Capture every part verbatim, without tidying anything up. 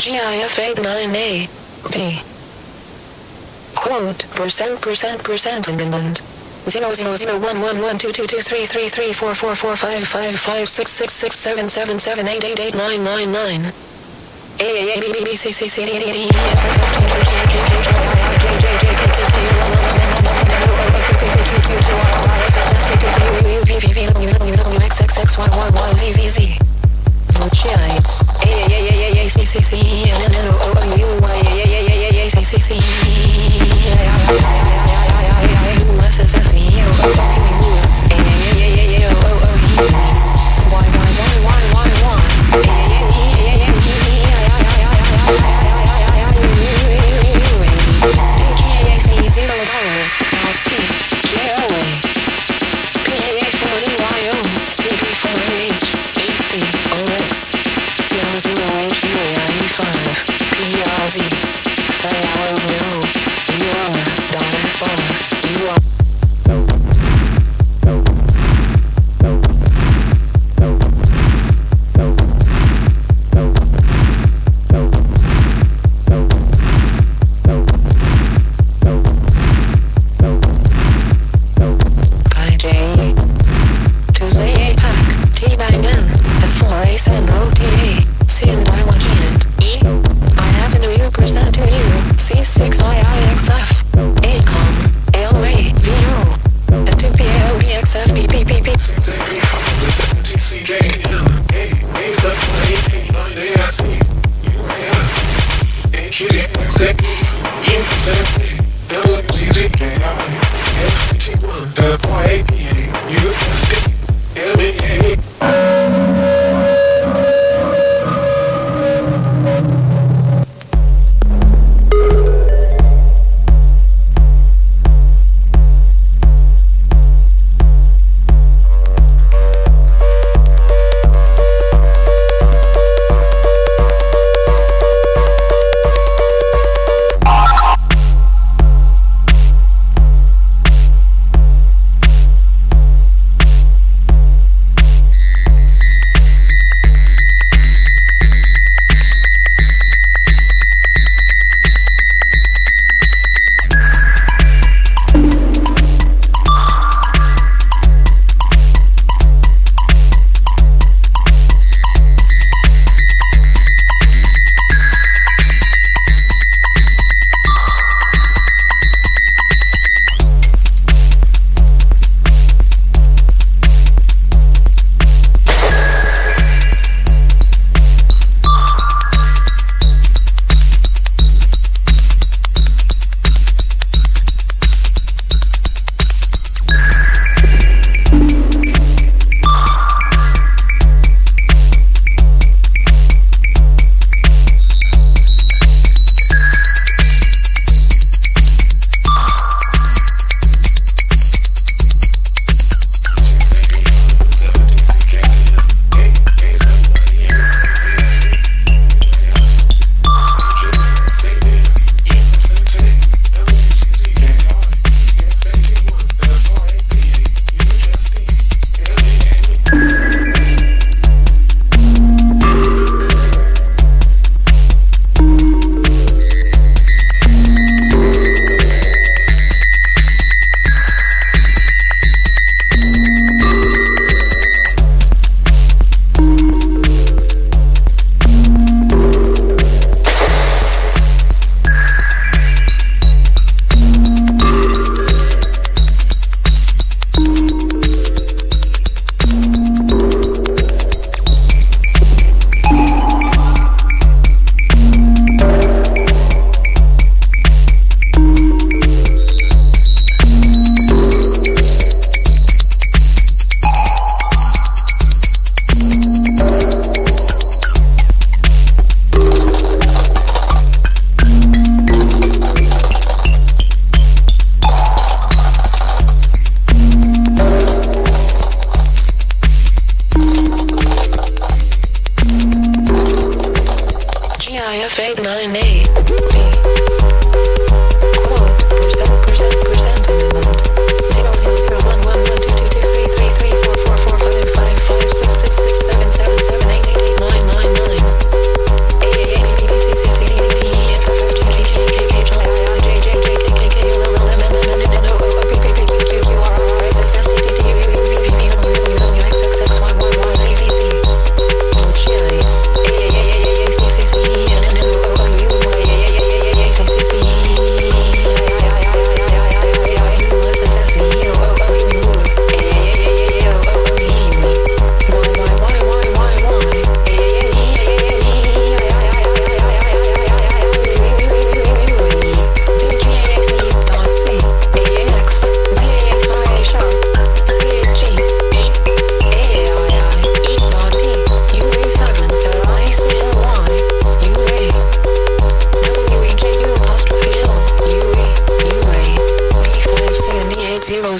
G I F eight nine A B. Quote, percent, percent, percent, and, and, and. Zero zero zero one one one two two two three three three four four four five five five six six six seven seven seven eight eight eight nine nine nine. A A A B B B C C C D D D E F F F G G G G G J J J K K K L L M N O P Q Q Q R R X X S P T U U V V V W W W X X X Y Y Y Z Z Z. Shites. A A A A A A C C C E N N N O O U Y A A A A A A C C C E U S S S E O O U A A A A A O O O U Y Y Y Y Y Y A A A E A A E E I I I I I I I G A A C zero dollars Type C J O A P A A forty Y O C P four H A C O X zero zero H U A I E five P R Z S A E A K A L U R Dominus Bar U R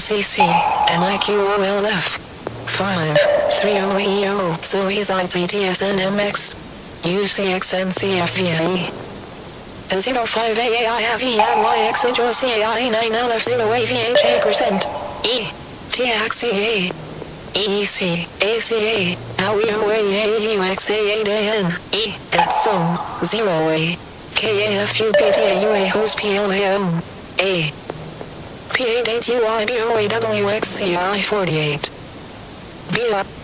C C, M I Q O L F. five, three O E O, so he's I three T S N M X. U C X N C F V A E. zero five A A I F E N Y X H O C A I nine L F zero A V H A percent. E. T X C A. E E C. A C A. L U A A U X A eight A N. E. At so. zero A. K A F U P T A U A H O S P L A M. A. P eight eight U I B O A W X C I forty-eight. B O